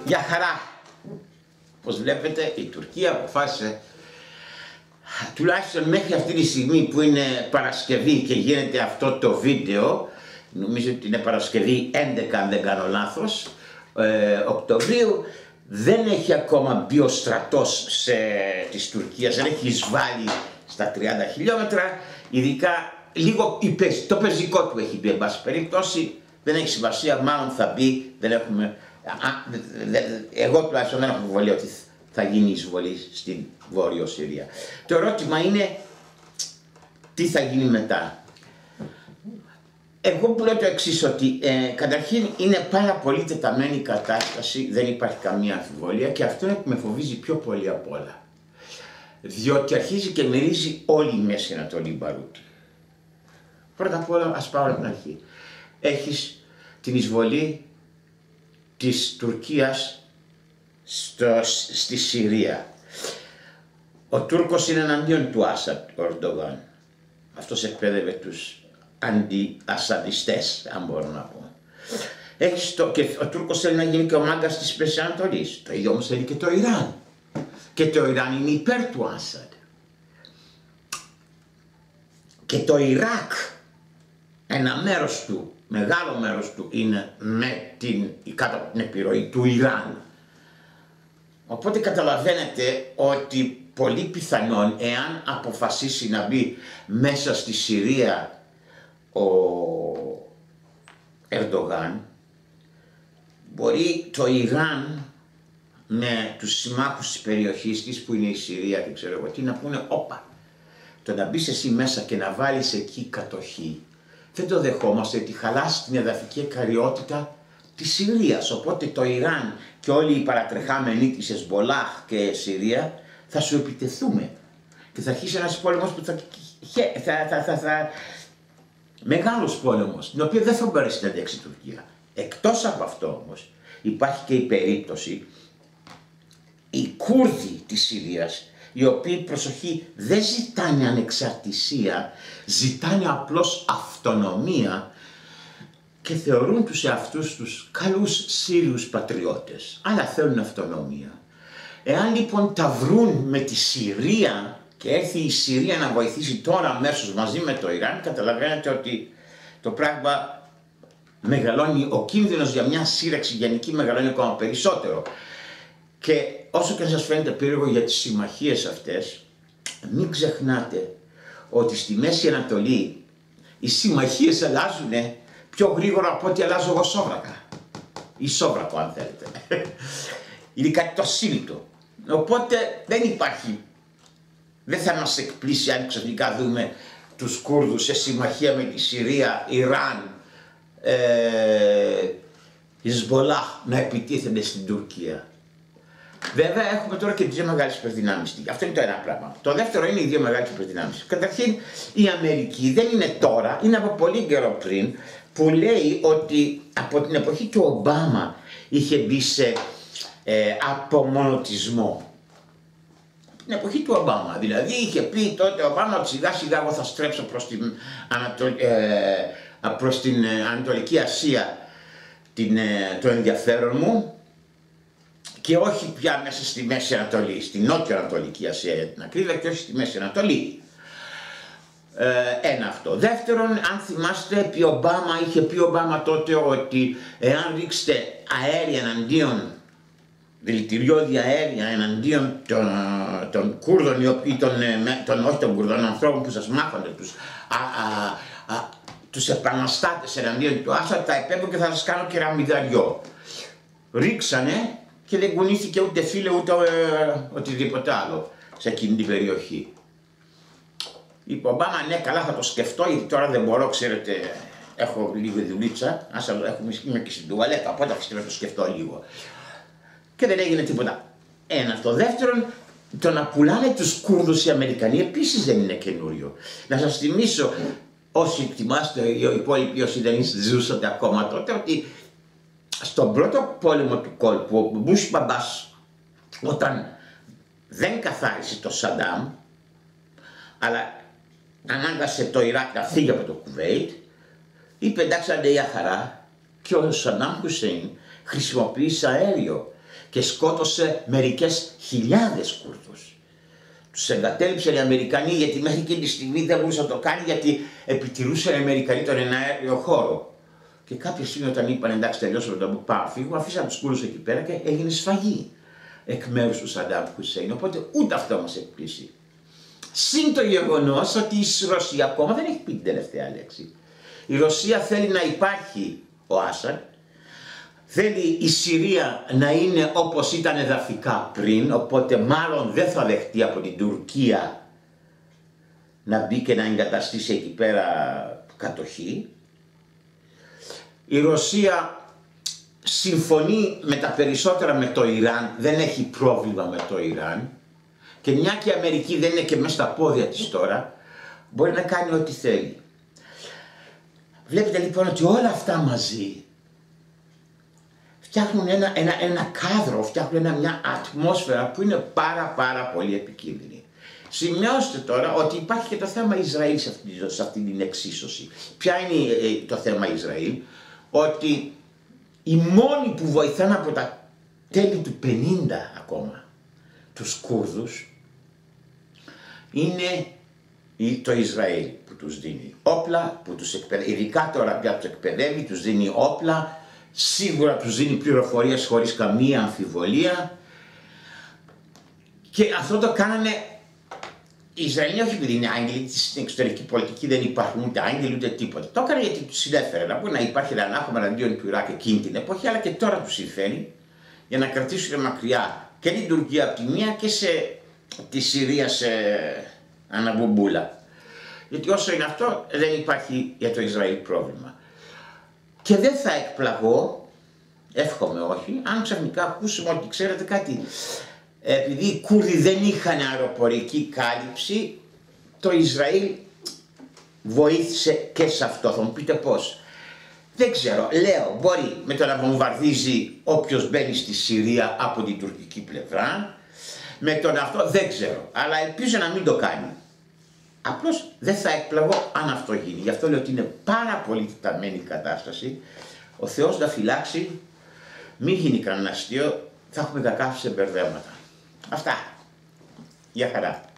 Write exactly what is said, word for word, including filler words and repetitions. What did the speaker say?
για χαρά. Όπως βλέπετε, η Τουρκία αποφάσισε, τουλάχιστον μέχρι αυτή τη στιγμή που είναι Παρασκευή και γίνεται αυτό το βίντεο, νομίζω ότι είναι Παρασκευή έντεκα αν δεν κάνω λάθος, ε, Οκτωβρίου, δεν έχει ακόμα μπει ο στρατός σε, της Τουρκίας, δεν έχει εισβάλει στα τριάντα χιλιόμετρα, ειδικά λίγο το πεζικό του έχει μπει, εν πάση περιπτώσει, δεν έχει σημασία, μάλλον θα μπει, δεν έχουμε, α, δε, εγώ τουλάχιστον δεν έχω βολή ότι θα γίνει εισβολή στην Βόρειο Συρία. Το ερώτημα είναι, τι θα γίνει μετά. Εγώ που λέω το εξής, ότι ε, καταρχήν είναι πάρα πολύ τεταμένη η κατάσταση, δεν υπάρχει καμία αμφιβολία και αυτό είναι που με φοβίζει πιο πολύ απ' όλα. Διότι αρχίζει και μυρίζει όλη η Μέση Ανατολή μπαρούτι. Πρώτα απ' όλα ας πάω από την αρχή. Έχεις την εισβολή της Τουρκίας στο, στη Συρία. Ο Τούρκος είναι εναντίον του Άσαντ, ο Ερντογάν. Αυτός εκπαίδευε τους αντι-ασαντιστές, αν μπορώ να πω. Έχεις το, και ο Τούρκος θέλει να γίνει και ο μάγκας της Μέσης Ανατολής. Το ίδιο όμως θέλει και το Ιράν. Και το Ιράν είναι υπέρ του Άσαντ. Και το Ιράκ, ένα μέρος του, μεγάλο μέρος του, είναι με την, κάτω από την επιρροή του Ιράν. Οπότε καταλαβαίνετε ότι πολύ πιθανόν, εάν αποφασίσει να μπει μέσα στη Συρία ο Ερντογάν, μπορεί το Ιράν με τους συμμάχους της περιοχής της, που είναι η Συρία και ξέρω εγώ τι, να πούνε όπα, το να μπεις εσύ μέσα και να βάλεις εκεί κατοχή, δεν το δεχόμαστε, ότι χαλάσει την εδαφική ακαριότητα της Συρίας. Οπότε το Ιράν και όλοι οι παρατρεχάμενοι της Εσμπολάχ και Συρία θα σου επιτεθούμε και θα αρχίσει ένας πόλεμος που θα, θα, θα, θα, θα μεγάλος πόλεμος, την οποία δεν θα μπορέσει να αντέξει η Τουρκία. Εκτός από αυτό όμως υπάρχει και η περίπτωση οι Κούρδοι της Συρίας, οι οποίοι, προσοχή, δεν ζητάνε ανεξαρτησία, ζητάνε απλώς αυτονομία και θεωρούν τους εαυτούς τους καλούς Σύριους πατριώτες, αλλά θέλουν αυτονομία. Εάν λοιπόν τα βρουν με τη Συρία και έρθει η Συρία να βοηθήσει τώρα αμέσως μαζί με το Ιράν, καταλαβαίνετε ότι το πράγμα μεγαλώνει, ο κίνδυνος για μια σύραξη γενική μεγαλώνει ακόμα περισσότερο. Και όσο και σας φαίνεται περίεργο για τις συμμαχίες αυτές, μην ξεχνάτε ότι στη Μέση Ανατολή οι συμμαχίες αλλάζουν πιο γρήγορα από ό,τι αλλάζω εγώ σόβρακα. Ή σόβρακο αν θέλετε. Είναι κάτι το σύλλητο. Οπότε δεν υπάρχει, δεν θα μας εκπλήσει αν ξαφνικά δούμε τους Κούρδους σε συμμαχία με τη Συρία, Ιράν, ε, Ισμπολάχ να επιτίθενται στην Τουρκία. Βέβαια έχουμε τώρα και τις δύο μεγάλες υπερδυνάμεις. Αυτό είναι το ένα πράγμα. Το δεύτερο είναι οι δύο μεγάλες υπερδυνάμεις. Καταρχήν η Αμερική δεν είναι τώρα, είναι από πολύ καιρό πριν, που λέει ότι από την εποχή του Ομπάμα είχε μπει σε ε, απομονωτισμό. Από την εποχή του Ομπάμα. Δηλαδή είχε πει τότε ο Ομπάμα ότι σιγά σιγά εγώ θα στρέψω προς την, Ανατολ, ε, προς την Ανατολική Ασία την, ε, το ενδιαφέρον μου, και όχι πια μέσα στη Μέση Ανατολή, στη Νότια Ανατολική Ασία για την ακρίβεια, και όχι στη Μέση Ανατολή. Ε, ένα αυτό. Δεύτερον, αν θυμάστε, επί Ομπάμα, είχε πει ο Ομπάμα τότε ότι εάν ρίξετε αέρια εναντίον, δηλητηριώδη αέρια εναντίον των, των Κούρδων ή των, των, όχι των Κούρδων, ανθρώπων που σας μάχονται, τους, α, α, α, τους επαναστάτες εναντίον του Άσαντ, τα επέμβω και θα σας κάνω κεραμιδαριό. Ρίξανε και δεν κουνήθηκε ούτε φίλε ούτε ε, οτιδήποτε άλλο σε εκείνη την περιοχή. Είπε ο Ομπάμα, ναι καλά θα το σκεφτώ, γιατί τώρα δεν μπορώ, ξέρετε, έχω λίγη δουλίτσα, άσα έχουμε, είμαι και στην τουαλέτα, οπότε θα το σκεφτώ λίγο. Και δεν έγινε τίποτα. Ένα αυτό. Δεύτερον, το να πουλάνε τους Κούρδους οι Αμερικανοί επίσης δεν είναι καινούριο. Να σας θυμίσω, όσοι θυμάστε, οι υπόλοιποι όσοι δεν ζούσατε ακόμα τότε, ότι στον πρώτο πόλεμο του κόλπου, ο Μπούς Μπαμπάς, όταν δεν καθάρισε το Σαντάμ, αλλά ανάγκασε το Ιράκ να φύγει από το Κουβέιτ, είπε εντάξει άντε για χαρά, και ο Σαντάμ Χουσέιν χρησιμοποίησε αέριο και σκότωσε μερικές χιλιάδες Κούρδους. Τους εγκατέλειψαν οι Αμερικανοί, γιατί μέχρι εκείνη τη στιγμή δεν μπορούσε να το κάνει, γιατί επιτηρούσαν οι Αμερικανοί τον εναέριο χώρο. Και κάποια στιγμή όταν είπαν εντάξει τελειώσαμε το πάω φύγω, αφήσαν τους Κούρδους εκεί πέρα και έγινε σφαγή εκ μέρους του Σαντάμ Χουσέιν. Οπότε ούτε αυτό μας εκπλήσει. Συν το γεγονός ότι η Ρωσία ακόμα δεν έχει πει την τελευταία λέξη. Η Ρωσία θέλει να υπάρχει ο Άσαντ, θέλει η Συρία να είναι όπως ήταν εδαφικά πριν, οπότε μάλλον δεν θα δεχτεί από την Τουρκία να μπει και να εγκαταστήσει εκεί πέρα κατοχή. Η Ρωσία συμφωνεί με τα περισσότερα με το Ιράν, δεν έχει πρόβλημα με το Ιράν, και μια και η Αμερική δεν είναι και μέσα στα πόδια της τώρα, μπορεί να κάνει ό,τι θέλει. Βλέπετε λοιπόν ότι όλα αυτά μαζί φτιάχνουν ένα, ένα, ένα κάδρο, φτιάχνουν ένα, μια ατμόσφαιρα που είναι πάρα πάρα πολύ επικίνδυνη. Σημειώστε τώρα ότι υπάρχει και το θέμα Ισραήλ σε αυτή, σε αυτή την εξίσωση. Ποια είναι ε, το θέμα Ισραήλ? Ότι οι μόνοι που βοηθάνε από τα τέλη του πενήντα ακόμα τους Κούρδους είναι το Ισραήλ που τους δίνει όπλα, που τους εκπαιδεύει, ειδικά τώρα πια τους εκπαιδεύει, τους δίνει όπλα, σίγουρα τους δίνει πληροφορίες χωρίς καμία αμφιβολία, και αυτό το κάνανε οι Ισραηλοί όχι επειδή είναι άγγελοι, στην εξωτερική πολιτική δεν υπάρχουν ούτε άγγελοι ούτε τίποτα. Το έκανε γιατί τους συνέφερε να μπορεί να υπάρχει ένα ανάχωμα εναντίον του Ιράκ εκείνη την εποχή, αλλά και τώρα τους συμφέρει για να κρατήσουν μακριά και την Τουρκία από τη μία και σε, τη Συρία σε αναμπουμπούλα. Γιατί όσο είναι αυτό δεν υπάρχει για το Ισραήλ πρόβλημα. Και δεν θα εκπλαγώ, εύχομαι όχι, αν ξαφνικά ακούσουμε ότι ξέρετε κάτι, επειδή οι Κούρδοι δεν είχαν αεροπορική κάλυψη, το Ισραήλ βοήθησε και σε αυτό. Θα μου πείτε πώς? Δεν ξέρω, λέω, μπορεί με το να βομβαρδίζει όποιος μπαίνει στη Συρία από την τουρκική πλευρά, με τον αυτό δεν ξέρω, αλλά ελπίζω να μην το κάνει. Απλώς δεν θα εκπλαγώ αν αυτό γίνει. Γι' αυτό λέω ότι είναι πάρα πολύ τεταμένη η κατάσταση. Ο Θεός να φυλάξει, μην γίνει κανένα αστείο, θα έχουμε κακά σε μπερδέματα. Αυτά. Γεια χαρά.